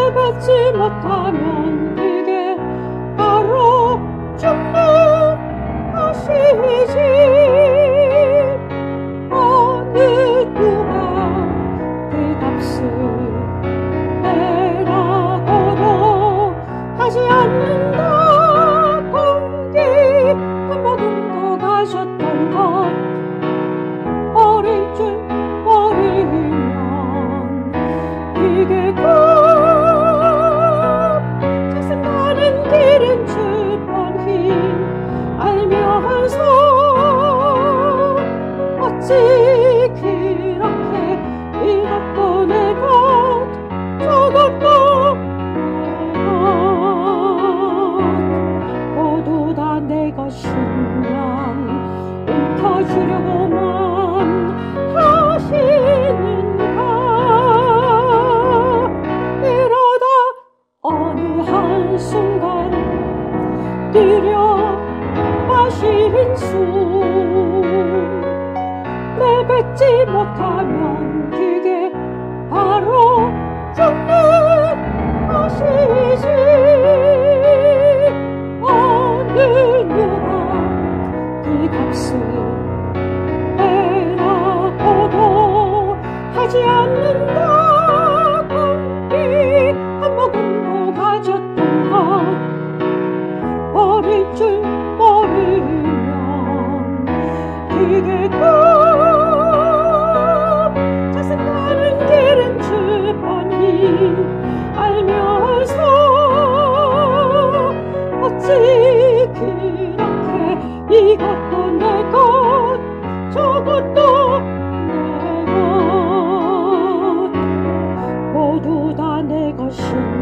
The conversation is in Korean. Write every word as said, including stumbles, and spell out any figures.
내뱉지 못하면 그게 바로 죽는 것이지. 어느 누가 그 값을 내라고도 하지 않는다. 공기 한 모금도 가셨던 것 버릴 줄 모르면 그게 꼭 세상 가는 길은 주뻔히 알면서 어찌 그렇게 이것도 내 것 저것도 내 것 모두 다 내 것이면 움켜쥐려고만 하시는가. 이러다 어느 한순간 들여 마신 숨 내뱉지 못하면 그게 바로 죽는 것이지. 어느 누가 그 값을 내라고도 하지 않는다. 공기 한 모금도 가졌던 것 버릴 줄 모르면 그게 꼭 세상 가는 길은 주뻔히 알면서 어찌 그렇게 이것도 내 것 저것도 내 것 모두 다 내 것이